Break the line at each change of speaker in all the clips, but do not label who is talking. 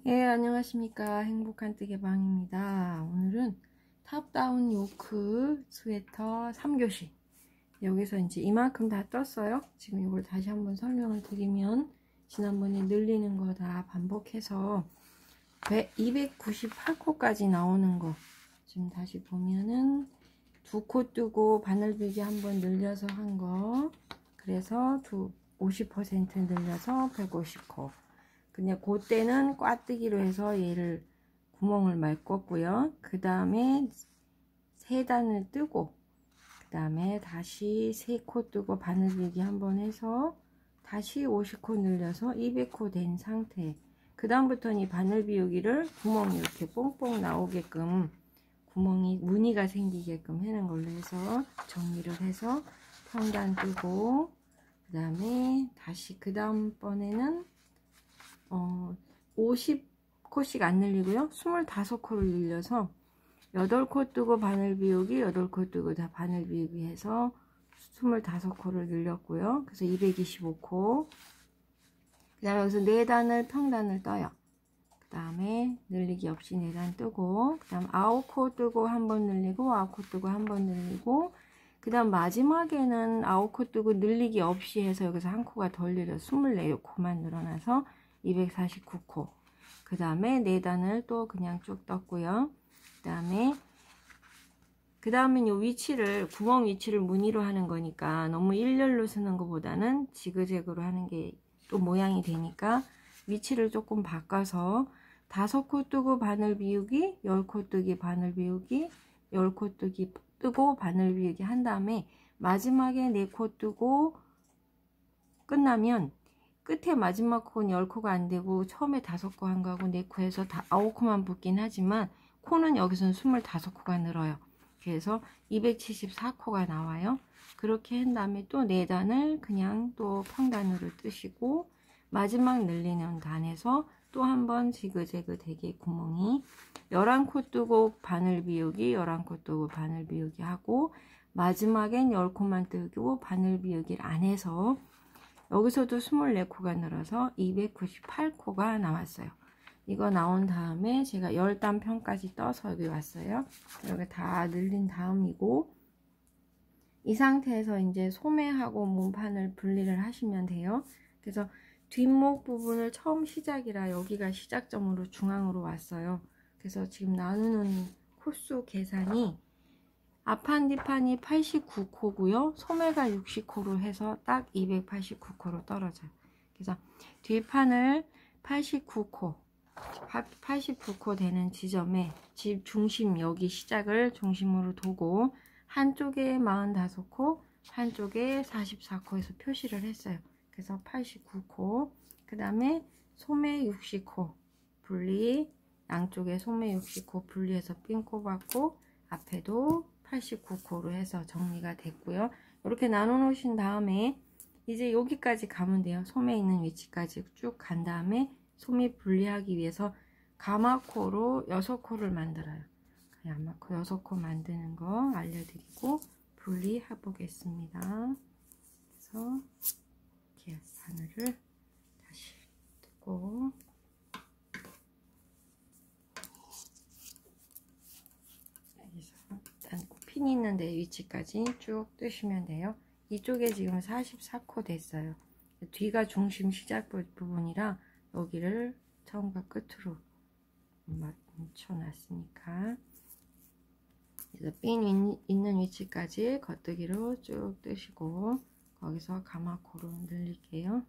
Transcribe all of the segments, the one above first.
예, 안녕하십니까. 행복한 뜨개방입니다. 오늘은 탑다운 요크 스웨터 3교시. 여기서 이제 이만큼 다 떴어요. 지금 이걸 다시 한번 설명을 드리면, 지난번에 늘리는 거 다 반복해서 298코까지 나오는 거. 지금 다시 보면은 2코 뜨고 바늘비기 한번 늘려서 한 거. 그래서 50% 늘려서 150코. 그냥 그때는 꽈뜨기로 해서 얘를 구멍을 메꿨고요. 그 다음에 3단을 뜨고, 그 다음에 다시 3코 뜨고 바늘비기 한번 해서 다시 50코 늘려서 200코 된 상태. 그 다음부터는 이 바늘 비우기를 구멍이 이렇게 뽕뽕 나오게끔, 구멍이 무늬가 생기게끔 하는 걸로 해서 정리를 해서 평단 뜨고, 그 다음에 다시 그 다음번에는 50코씩 안 늘리고요. 25코를 늘려서 8코 뜨고 바늘 비우기, 8코 뜨고 다 바늘 비우기 해서 25코를 늘렸고요. 그래서 225코. 그 다음에 여기서 4단을 평단을 떠요. 그 다음에 늘리기 없이 4단 뜨고, 그 다음 9코 뜨고 한번 늘리고, 9코 뜨고 한번 늘리고, 그 다음 마지막에는 9코 뜨고 늘리기 없이 해서 여기서 한 코가 덜 늘려 24코만 늘어나서 249코. 그 다음에 4단을 또 그냥 쭉 떴고요. 그 다음에 요 위치를, 구멍 위치를 무늬로 하는 거니까 너무 일렬로 쓰는 것보다는 지그재그로 하는 게 또 모양이 되니까 위치를 조금 바꿔서 5코 뜨고 바늘 비우기, 10코 뜨기 바늘 비우기, 10코 뜨기 뜨고 바늘 비우기 한 다음에 마지막에 4코 뜨고 끝나면 끝에 마지막 코는 10코가 안 되고 처음에 5코 한 거하고 4코 해서 다 9코만 붙긴 하지만 코는 여기서는 25코가 늘어요. 그래서 274코가 나와요. 그렇게 한 다음에 또 4단을 그냥 또 평단으로 뜨시고 마지막 늘리는 단에서 또 한번 지그재그 되게 구멍이 11코 뜨고 바늘 비우기, 11코 뜨고 바늘 비우기 하고 마지막엔 10코만 뜨고 바늘 비우기를 안 해서 여기서도 24코가 늘어서 298코가 나왔어요. 이거 나온 다음에 제가 10단 편까지 떠서 여기 왔어요. 여기 다 늘린 다음이고, 이 상태에서 이제 소매하고 몸판을 분리를 하시면 돼요. 그래서 뒷목 부분을 처음 시작이라 여기가 시작점으로 중앙으로 왔어요. 그래서 지금 나누는 코수 계산이 앞판 뒷판이 89코고요. 소매가 60코로 해서 딱 289코로 떨어져요. 그래서 뒷판을 89코 되는 지점에 집 중심 여기 시작을 중심으로 두고 한쪽에 45코, 한쪽에 44코에서 표시를 했어요. 그래서 89코, 그 다음에 소매 60코 분리, 양쪽에 소매 60코 분리해서 핀 꼽았고 앞에도 89코로 해서 정리가 됐고요. 이렇게 나눠 놓으신 다음에 이제 여기까지 가면 돼요. 소매 있는 위치까지 쭉 간 다음에 소매 분리하기 위해서 가마코로 6코를 만들어요. 가마코 6코 만드는 거 알려드리고 분리해 보겠습니다. 그래서 이렇게 바늘을 다시 뜨고 핀 있는데 위치까지 쭉 뜨시면 돼요. 이쪽에 지금 44코 됐어요. 뒤가 중심 시작 부분이라 여기를 처음과 끝으로 맞춰 놨으니까 그래서 핀 있는 위치까지 겉뜨기로 쭉 뜨시고 거기서 가마코로 늘릴게요.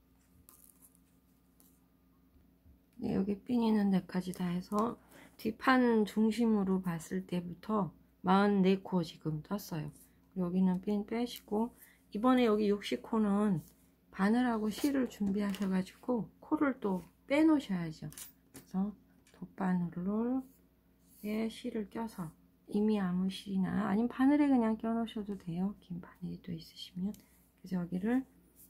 네, 여기 핀 있는 데까지 다 해서 뒷판 중심으로 봤을 때부터 44코 지금 떴어요. 여기는 핀 빼시고 이번에 여기 60코는 바늘하고 실을 준비하셔가지고 코를 또 빼놓으셔야죠. 그래서 돗바늘로 실을 껴서 이미 아무 실이나 아니면 바늘에 그냥 껴놓으셔도 돼요. 긴 바늘이 또 있으시면. 그래서 여기를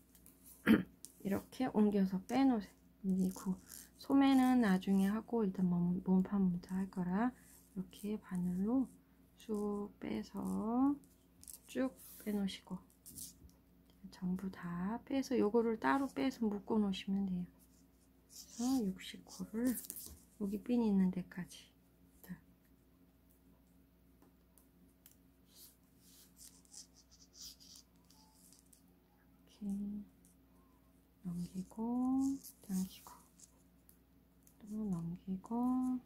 이렇게 옮겨서 빼놓으세요. 그리고 소매는 나중에 하고 일단 몸판부터 할 거라 이렇게 바늘로 쭉 빼서 쭉 빼놓으시고 전부 다 빼서 요거를 따로 빼서 묶어 놓으시면 돼요. 그래서 60코를 여기 핀 있는 데까지 이렇게 넘기고 당기고 또 넘기고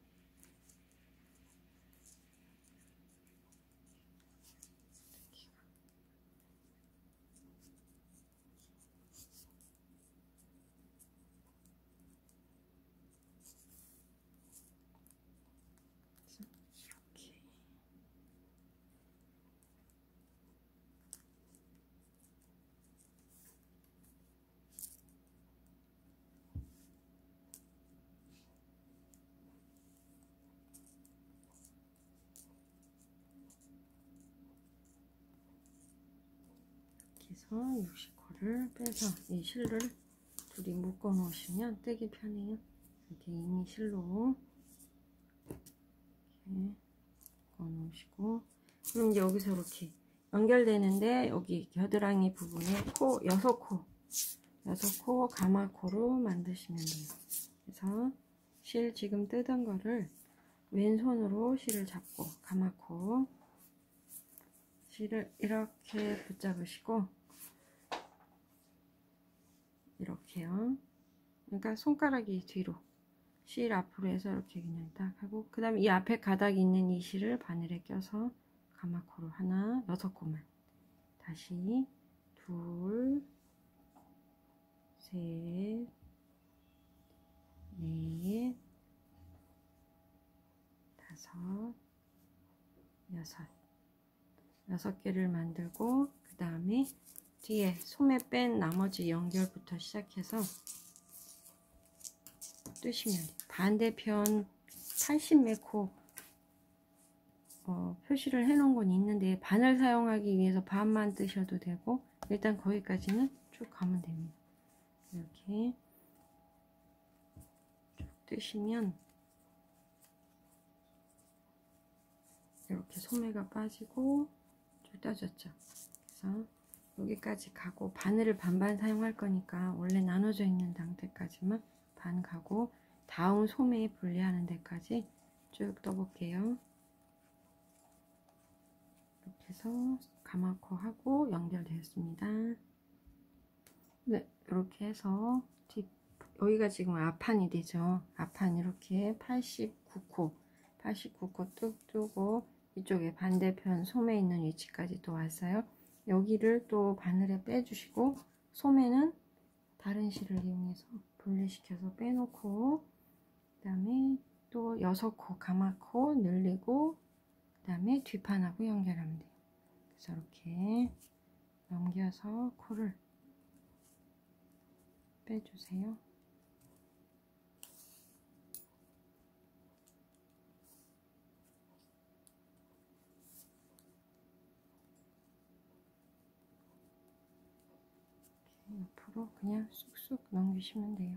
해서 60코를 빼서 이 실을 둘이 묶어 놓으시면 뜨기 편해요. 이렇게 이미 실로 이렇게 묶어 놓으시고, 그럼 이제 여기서 이렇게 연결되는데 여기 겨드랑이 부분에 코 6코 가마코로 만드시면 돼요. 그래서 실 지금 뜯은 거를 왼손으로 실을 잡고 가마코 실을 이렇게 붙잡으시고 이렇게요. 그러니까 손가락이 뒤로 실 앞으로 해서 이렇게 그냥 딱 하고, 그 다음에 이 앞에 가닥이 있는 이 실을 바늘에 껴서 가마코로 하나 6코만 다시 둘, 셋, 넷, 다섯, 여섯 개를 만들고, 그 다음에 뒤에 소매 뺀 나머지 연결부터 시작해서 뜨시면 돼요. 반대편 80매코 표시를 해 놓은 건 있는데 바늘 사용하기 위해서 반만 뜨셔도 되고, 일단 거기까지는 쭉 가면 됩니다. 이렇게 쭉 뜨시면 이렇게 소매가 빠지고 쭉 떠졌죠. 그래서 여기까지 가고, 바늘을 반반 사용할 거니까 원래 나눠져 있는 상태까지만 반 가고, 다음 소매 분리하는 데까지 쭉 떠볼게요. 이렇게 해서 가마코 하고 연결되었습니다. 네, 이렇게 해서 여기가 지금 앞판이 되죠. 앞판 이렇게 89코 뚝 뜨고 이쪽에 반대편 소매 있는 위치까지 또 왔어요. 여기를 또 바늘에 빼주시고, 소매는 다른 실을 이용해서 분리시켜서 빼놓고, 그 다음에 또 6코 가마코 늘리고, 그 다음에 뒷판하고 연결하면 돼요. 그래서 이렇게 넘겨서 코를 빼주세요. 옆으로 그냥 쑥쑥 넘기시면 돼요.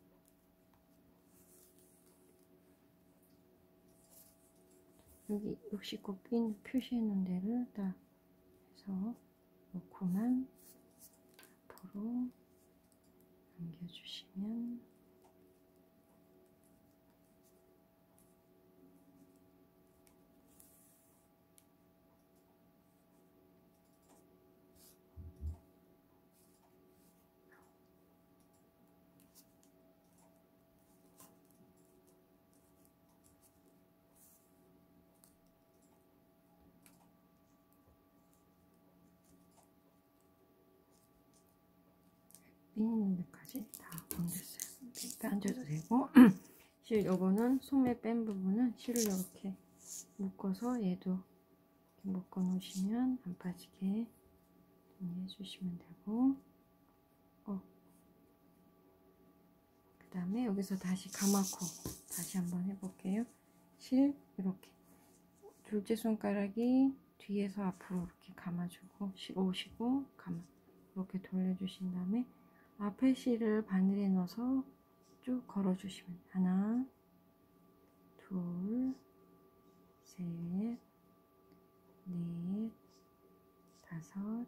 여기 60코 핀 표시해 놓은 데를 딱 해서 5코만 앞으로 넘겨주시면 핀 있는 데까지 다 얹었어요. 빼줘도 되고, 실 요거는 소매 뺀 부분은 실을 이렇게 묶어서 얘도 이렇게 묶어 놓으시면 안 빠지게 정리해 주시면 되고, 그 다음에 여기서 다시 가마코 다시 한번 해볼게요. 실 이렇게 둘째 손가락이 뒤에서 앞으로 이렇게 감아주고 오시고 이렇게 돌려주신 다음에 앞에 실을 바늘에 넣어서 쭉 걸어주시면 하나, 둘, 셋, 넷, 다섯,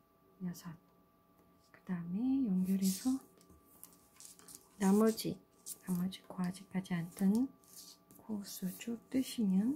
여섯. 그 다음에 연결해서 나머지 나머지 코 아직까지 안 뜬 코스 쭉 뜨시면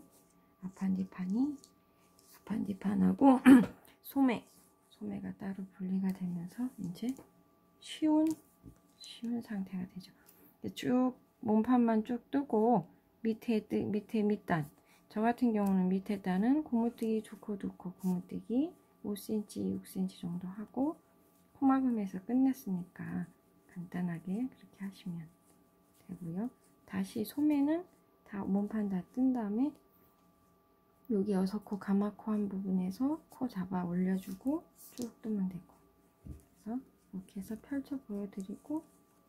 앞판뒤판하고 소매가 따로 분리가 되면서 이제 쉬운 상태가 되죠. 쭉 몸판만 쭉 뜨고 밑에 밑단, 저 같은 경우는 밑에 단은 고무뜨기 2코 고무뜨기 5cm 6cm 정도 하고 코막음에서 끝냈으니까 간단하게 그렇게 하시면 되고요. 다시 소매는 다 몸판 다 뜬 다음에 여기 6코 가마코 한 부분에서 코 잡아 올려주고 쭉 뜨면 되고, 그래서 이렇게 해서 펼쳐 보여드리고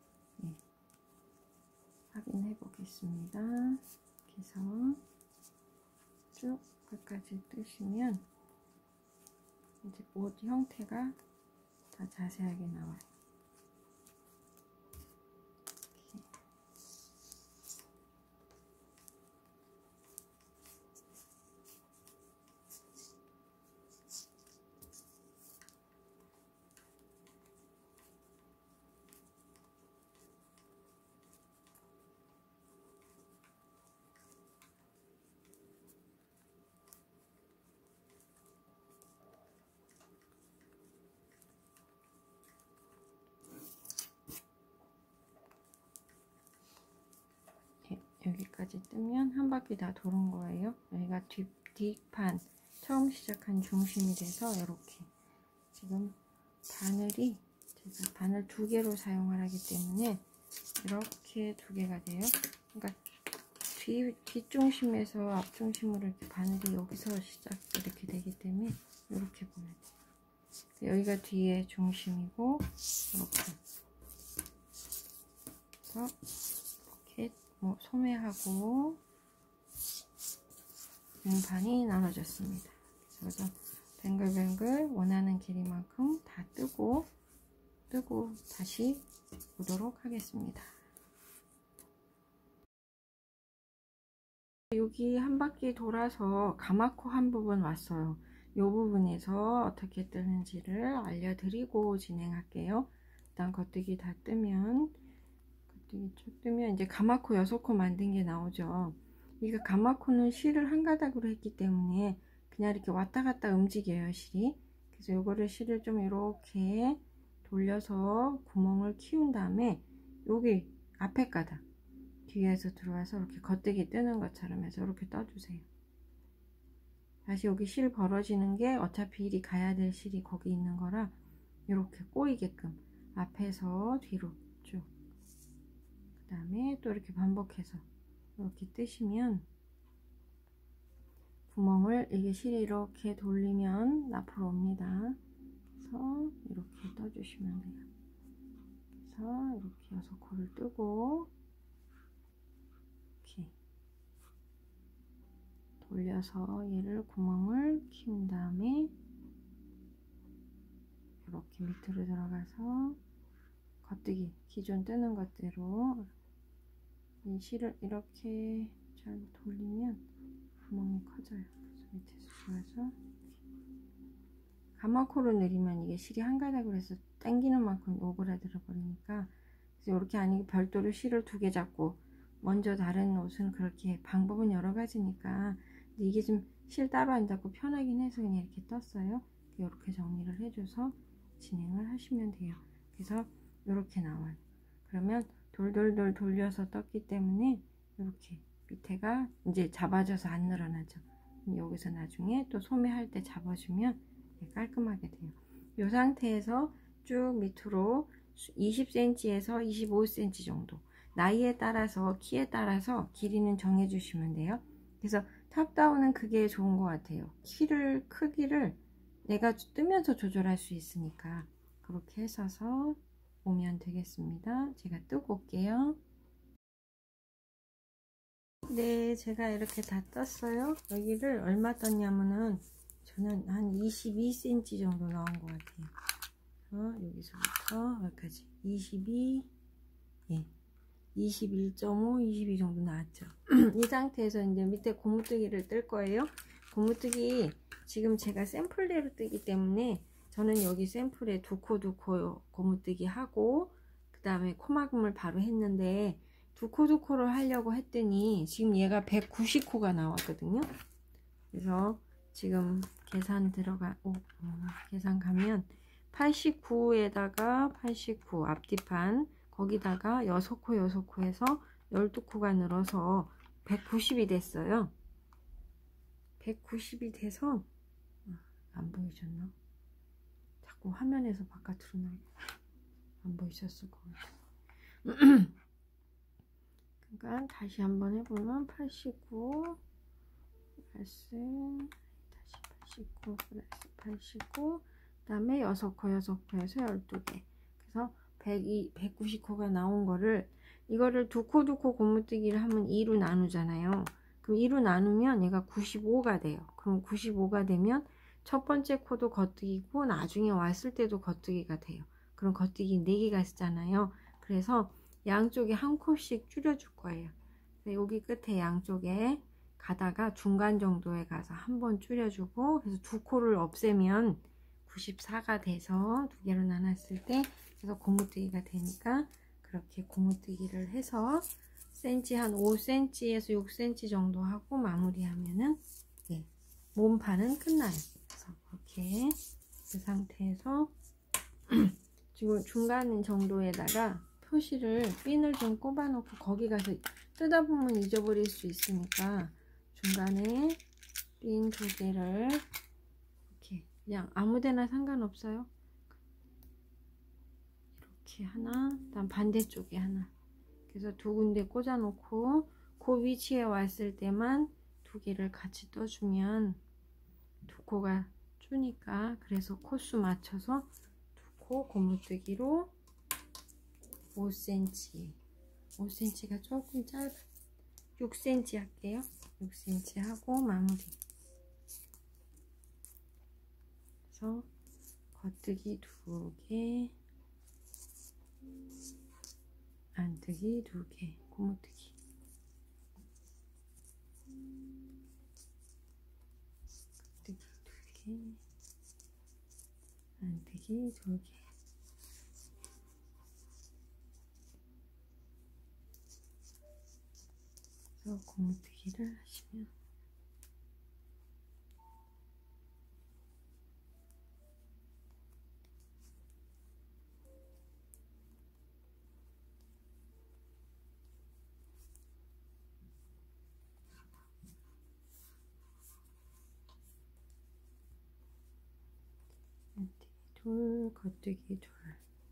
확인해 보겠습니다. 이렇게 해서 쭉 끝까지 뜨시면 이제 옷 형태가 다 자세하게 나와요. 여기까지 뜨면 한 바퀴 다 도는 거예요. 여기가 뒷판 처음 시작한 중심이 돼서 이렇게 지금 바늘이 제가 바늘 2개로 사용을 하기 때문에 이렇게 2개가 돼요. 그러니까 뒷중심에서 앞중심으로 이렇게 바늘이 여기서 시작 이렇게 되기 때문에 이렇게 보면 돼요. 여기가 뒤에 중심이고 이렇게 소매하고 몸판이 나눠졌습니다. 그래서 뱅글뱅글 원하는 길이만큼 다 뜨고 다시 보도록 하겠습니다. 여기 한 바퀴 돌아서 가마코 한 부분 왔어요. 이 부분에서 어떻게 뜨는지를 알려드리고 진행할게요. 일단 겉뜨기 다 뜨면 이제 가마코 6코 만든 게 나오죠. 이거 가마코는 실을 한 가닥으로 했기 때문에 그냥 이렇게 왔다 갔다 움직여요, 실이. 그래서 요거를 실을 좀 이렇게 돌려서 구멍을 키운 다음에 여기 앞에 가닥 뒤에서 들어와서 이렇게 겉뜨기 뜨는 것처럼 해서 이렇게 떠주세요. 다시 여기 실 벌어지는 게 어차피 이리 가야 될 실이 거기 있는 거라 이렇게 꼬이게끔 앞에서 뒤로 쭉, 그 다음에 또 이렇게 반복해서 이렇게 뜨시면 구멍을, 이게 실이 이렇게 돌리면 앞으로 옵니다. 그래서 이렇게 떠주시면 돼요. 그래서 이렇게 6코를 뜨고 이렇게 돌려서 얘를 구멍을 키운 다음에 이렇게 밑으로 들어가서 겉뜨기 기존 뜨는 것대로 이 실을 이렇게 잘 돌리면 구멍이 커져요. 그래서 밑에서 들어와서 가마코로 내리면 이게 실이 한 가닥으로 해서 당기는 만큼 오그라들어 버리니까, 그래서 이렇게 아니고 별도로 실을 2개 잡고 먼저 다른 옷은 그렇게 방법은 여러 가지니까 이게 좀 실 따로 안 잡고 편하긴 해서 그냥 이렇게 떴어요. 이렇게 정리를 해줘서 진행을 하시면 돼요. 그래서 이렇게 나와요. 그러면 돌돌돌 돌려서 떴기 때문에 이렇게 밑에가 이제 잡아져서 안 늘어나죠. 여기서 나중에 또 소매할 때 잡아주면 깔끔하게 돼요. 이 상태에서 쭉 밑으로 20cm에서 25cm 정도, 나이에 따라서 키에 따라서 길이는 정해 주시면 돼요. 그래서 탑다운은 그게 좋은 것 같아요. 크기를 내가 뜨면서 조절할 수 있으니까 그렇게 해서 오면 되겠습니다. 제가 뜨고 올게요. 네, 제가 이렇게 다 떴어요. 여기를 얼마 떴냐면은 저는 한 22cm 정도 나온 것 같아요. 여기서부터 여기까지 22, 21.5, 22 정도 나왔죠. 이 상태에서 이제 밑에 고무뜨기를 뜰 거예요. 고무뜨기 지금 제가 샘플대로 뜨기 때문에 저는 여기 샘플에 2코 고무뜨기 하고 그 다음에 코막음을 바로 했는데 두 코를 하려고 했더니 지금 얘가 190코가 나왔거든요. 그래서 지금 계산 계산 가면 89에다가 89 앞뒤판 거기다가 6코 해서 12코가 늘어서 190이 됐어요. 190이 돼서 안 보이셨나? 자꾸 화면에서 바깥으로 나게 안 보이셨을 것 같아요. 그러니까 다시 한번 해보면 89 플러스 다시 89 플러스 89 그 다음에 6코에서 12개 그래서 190코가 나온 거를 이거를 두 코 고무뜨기를 하면 2로 나누잖아요. 그럼 2로 나누면 얘가 95가 돼요. 그럼 95가 되면 첫 번째 코도 겉뜨기고 나중에 왔을 때도 겉뜨기가 돼요. 그럼 겉뜨기 4개가 있잖아요. 그래서 양쪽에 한 코씩 줄여줄 거예요. 여기 끝에 양쪽에 가다가 중간 정도에 가서 한번 줄여주고 그래서 두 코를 없애면 94가 돼서 두 개로 나눴을 때 그래서 고무뜨기가 되니까 그렇게 고무뜨기를 해서 센치 한 5cm에서 6cm 정도 하고 마무리하면은 네, 몸판은 끝나요. 그래서 그렇게 그 상태에서 지금 중간 정도에다가 표시를 핀을 좀 꼽아 놓고 거기 가서 뜨다 보면 잊어버릴 수 있으니까 중간에 핀 2개를 이렇게 그냥 아무데나 상관없어요. 이렇게 하나, 그다음 반대쪽에 하나. 그래서 두 군데 꽂아 놓고 그 위치에 왔을 때만 2개를 같이 떠주면 두 코가 주니까 그래서 코수 맞춰서 두 코 고무뜨기로 5cm 5cm가 조금 짧아 6cm 할게요. 6cm 하고 마무리. 그래서 겉뜨기 2개 안뜨기 2개 고무뜨기 겉뜨기 2개 안뜨기 2개 그래서 고무뜨기를 하시면 둘, 겉뜨기 둘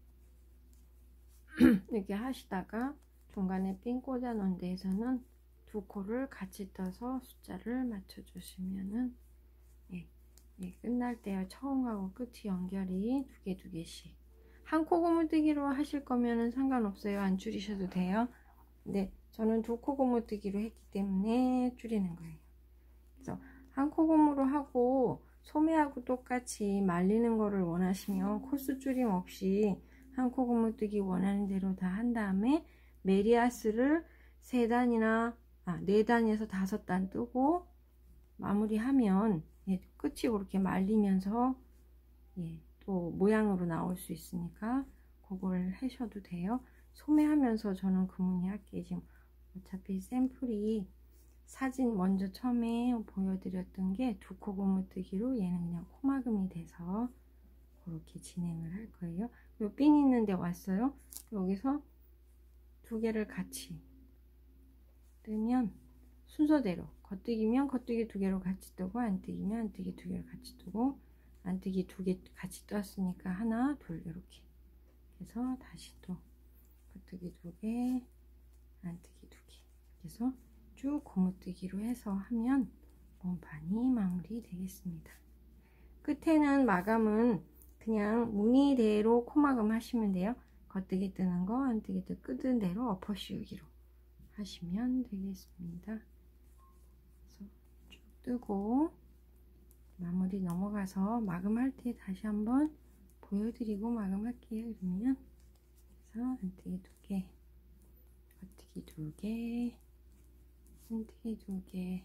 이렇게 하시다가 중간에 핀 꽂아 놓은 데에서는 두 코를 같이 떠서 숫자를 맞춰 주시면은 예, 끝날 때요. 처음하고 끝이 연결이 두 개씩 한 코 고무뜨기로 하실 거면은 상관없어요. 안 줄이셔도 돼요. 근데 저는 두 코 고무뜨기로 했기 때문에 줄이는 거예요. 그래서 한 코 고무로 하고 소매하고 똑같이 말리는 거를 원하시면 코수 줄임 없이 한 코 고무뜨기 원하는 대로 다 한 다음에 메리아스를 3단이나 4단에서 5단 뜨고 마무리하면 예, 끝이 그렇게 말리면서 예, 또 모양으로 나올 수 있으니까 그걸 하셔도 돼요. 소매하면서 저는 그 무늬 할게요. 지금 어차피 샘플이 사진 먼저 처음에 보여드렸던 게 두 코 고무뜨기로 얘는 그냥 코막음이 돼서 그렇게 진행을 할 거예요. 요 핀 있는데 왔어요. 여기서 2개를 같이 뜨면 순서대로 겉뜨기면 겉뜨기 2개로 같이 뜨고 안뜨기면 안뜨기 2개를 같이 뜨고 안뜨기 2개 같이 떴으니까 하나 둘 이렇게 해서 다시 또 겉뜨기 2개 안뜨기 2개 그래서 쭉 고무뜨기로 해서 하면 몸판이 마무리 되겠습니다. 끝에는 마감은 그냥 무늬대로 코마감 하시면 돼요. 겉뜨기 뜨는 거 안뜨기 끄는 대로 엎어 씌우기로 하시면 되겠습니다. 그래서 쭉 뜨고 마무리 넘어가서 마감할 때 다시 한번 보여드리고 마감할게요. 그러면 그래서 안뜨기 2개 겉뜨기 2개 안뜨기 2개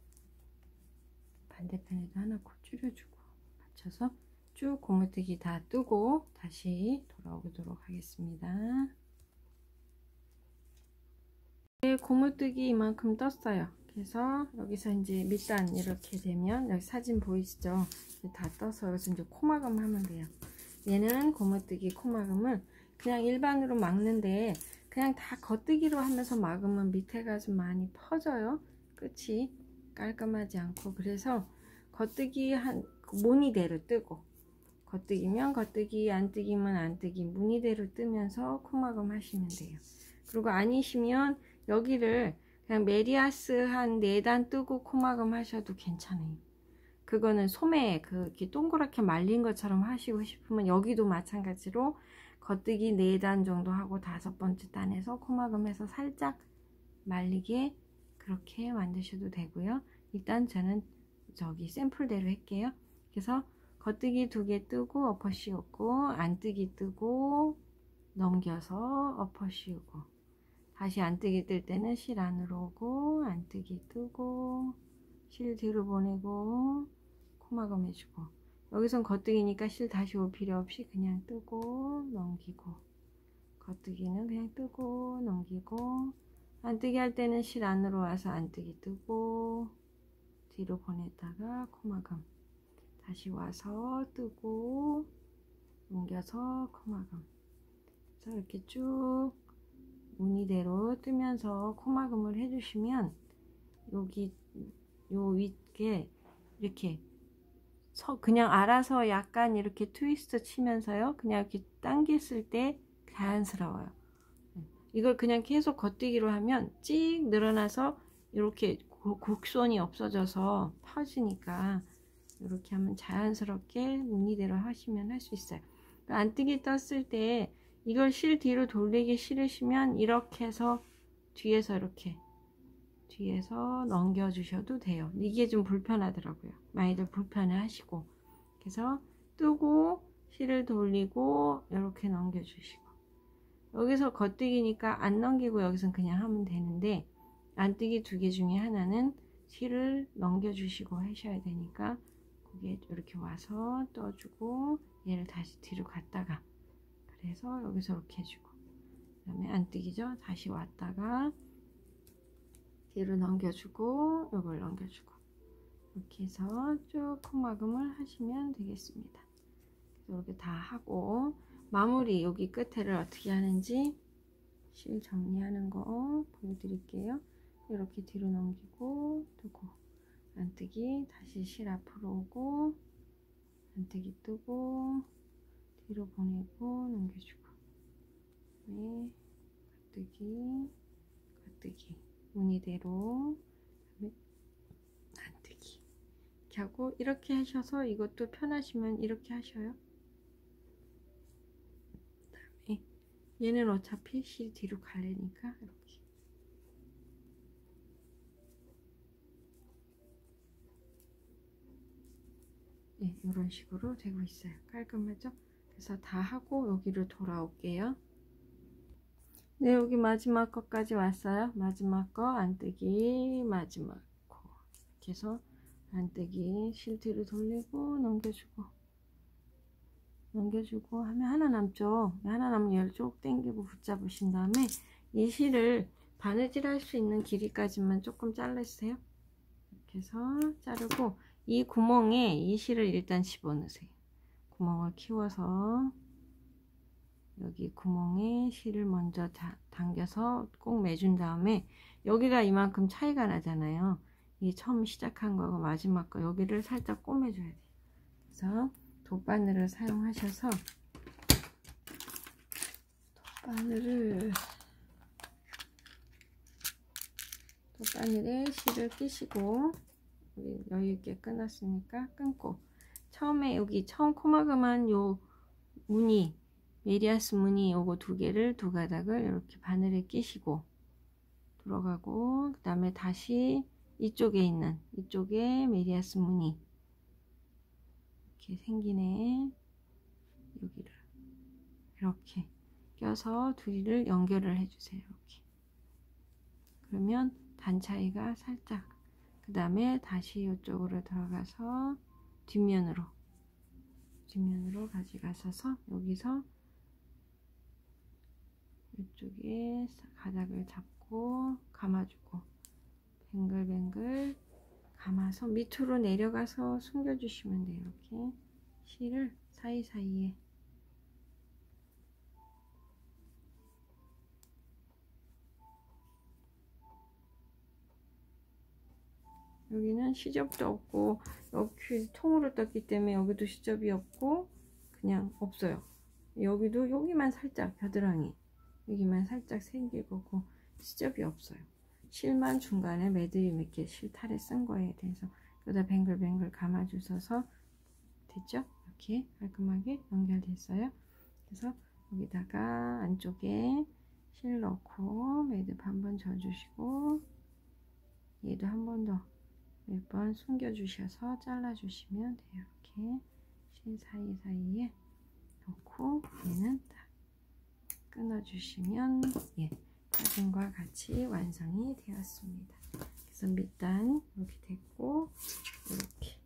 반대편에도 하나 코 줄여주고 맞춰서 쭉 고무뜨기 다 뜨고 다시 돌아오도록 하겠습니다. 고무뜨기 이만큼 떴어요. 그래서 여기서 이제 밑단 이렇게 되면 여기 사진 보이시죠? 다 떠서 여기서 이제 코막음 하면 돼요. 얘는 고무뜨기 코막음을 그냥 일반으로 막는데 그냥 다 겉뜨기로 하면서 막으면 밑에가 좀 많이 퍼져요. 끝이 깔끔하지 않고. 그래서 겉뜨기 한 무늬대로 뜨고, 겉뜨기면 겉뜨기, 안뜨기면 안뜨기, 무늬대로 뜨면서 코막음 하시면 돼요. 그리고 아니시면 여기를 그냥 메리아스 한 4단 뜨고 코막음 하셔도 괜찮아요. 그거는 소매 이렇게 동그랗게 말린 것처럼 하시고 싶으면 여기도 마찬가지로 겉뜨기 4단 정도 하고 5번째 단에서 코막음해서 살짝 말리게 그렇게 만드셔도 되고요. 일단 저는 저기 샘플대로 할게요. 그래서 겉뜨기 2개 뜨고 엎어 씌우고, 안뜨기 뜨고 넘겨서 엎어 씌우고, 다시 안뜨기 뜰 때는 실 안으로 오고, 안뜨기 뜨고 실 뒤로 보내고 코막음 해주고, 여기선 겉뜨기니까 실 다시 올 필요 없이 그냥 뜨고 넘기고, 겉뜨기는 그냥 뜨고 넘기고, 안뜨기 할 때는 실 안으로 와서 안뜨기 뜨고 뒤로 보냈다가 코막음, 다시 와서 뜨고 옮겨서 코막음. 그래서 이렇게 쭉 무늬대로 뜨면서 코막음을 해주시면 여기 요 위에 이렇게 그냥 알아서 약간 이렇게 트위스트 치면서요, 그냥 이렇게 당겼을 때 자연스러워요. 이걸 그냥 계속 겉뜨기로 하면 찍 늘어나서 이렇게 곡선이 없어져서 퍼지니까 이렇게 하면 자연스럽게 무늬대로 하시면 할 수 있어요. 안뜨기 떴을 때 이걸 실 뒤로 돌리기 싫으시면 이렇게 해서 뒤에서 이렇게 뒤에서 넘겨 주셔도 돼요. 이게 좀 불편하더라고요. 많이들 불편해 하시고. 그래서 뜨고 실을 돌리고 이렇게 넘겨 주시고, 여기서 겉뜨기니까 안 넘기고 여기선 그냥 하면 되는데, 안뜨기 2개 중에 하나는 실을 넘겨 주시고 하셔야 되니까 그게 이렇게 와서 떠주고, 얘를 다시 뒤로 갔다가, 그래서 여기서 이렇게 해주고, 그 다음에 안뜨기죠, 다시 왔다가 뒤로 넘겨주고 이걸 넘겨주고, 이렇게 해서 쭉 코막음을 하시면 되겠습니다. 그래서 이렇게 다 하고 마무리 여기 끝에를 어떻게 하는지 실 정리하는 거 보여드릴게요. 이렇게 뒤로 넘기고 뜨고, 안뜨기 다시 실 앞으로 오고, 안뜨기 뜨고 뒤로 보내고 넘겨주고, 네, 겉뜨기 겉뜨기 무늬대로 안뜨기 이렇게 하고, 이렇게 하셔서 이것도 편하시면 이렇게 하셔요. 그다음에 얘는 어차피 실 뒤로 갈래니까 이렇게 네, 이런 식으로 되고 있어요. 깔끔하죠? 그래서 다 하고 여기로 돌아올게요. 네, 여기 마지막 거까지 왔어요. 마지막 거 안뜨기, 마지막 거 이렇게 해서 안뜨기 실 뒤로 돌리고 넘겨주고 하면 하나 남죠. 하나 남으면 얘를 쭉 당기고 붙잡으신 다음에 이 실을 바느질 할 수 있는 길이까지만 조금 잘라주세요. 이렇게 해서 자르고 이 구멍에 이 실을 일단 집어넣으세요. 구멍을 키워서 여기 구멍에 실을 먼저 당겨서 꼭 매준 다음에, 여기가 이만큼 차이가 나잖아요. 이 처음 시작한 거하고 마지막 거, 여기를 살짝 꼬매줘야 돼요. 그래서 돗바늘을 사용하셔서 돗바늘에 실을 끼시고, 여유있게 끊었으니까 끊고, 처음에 여기 처음 코막음한 요 무늬, 메리아스 무늬 요거 2개를 2가닥을 이렇게 바늘에 끼시고 들어가고, 그 다음에 다시 이쪽에 있는 이쪽에 메리아스 무늬 이렇게 생기네, 여기를 이렇게 껴서 둘을 연결을 해주세요. 이렇게. 그러면 단 차이가 살짝, 그 다음에 다시 이쪽으로 들어가서 뒷면으로 가져가셔서 여기서 이쪽에 가닥을 잡고 잡고 감아주고 뱅글뱅글 감아서 밑으로 내려가서 숨겨주시면 돼요. 이렇게 실을 사이사이에 여기는 시접도 없고 여기 통으로 떴기 때문에 여기도 시접이 없고 그냥 없어요. 여기도 여기만 살짝 겨드랑이 여기만 살짝 생길 거고 시접이 없어요. 실만 중간에 매듭이 이렇게 실타래 쓴 거에 대해서 여기다 뱅글뱅글 감아 주셔서 됐죠? 이렇게 깔끔하게 연결됐어요. 그래서 여기다가 안쪽에 실 넣고 매듭 한번 져주시고 얘도 한 번 더 몇 번 숨겨 주셔서 잘라 주시면 돼요. 이렇게 실 사이사이에 넣고 얘는 딱 끊어 주시면 예, 사진과 같이 완성이 되었습니다. 그래서 밑단 이렇게 됐고 이렇게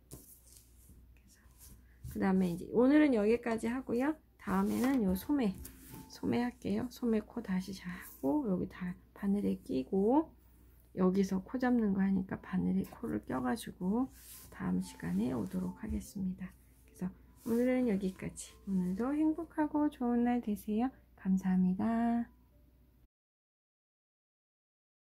그 다음에 이제 오늘은 여기까지 하고요. 다음에는 요 소매 할게요. 소매 코 다시 잘 하고 여기 다 바늘에 끼고 여기서 코 잡는 거 하니까 바늘에 코를 껴가지고 다음 시간에 오도록 하겠습니다. 그래서 오늘은 여기까지. 오늘도 행복하고 좋은 날 되세요. 감사합니다.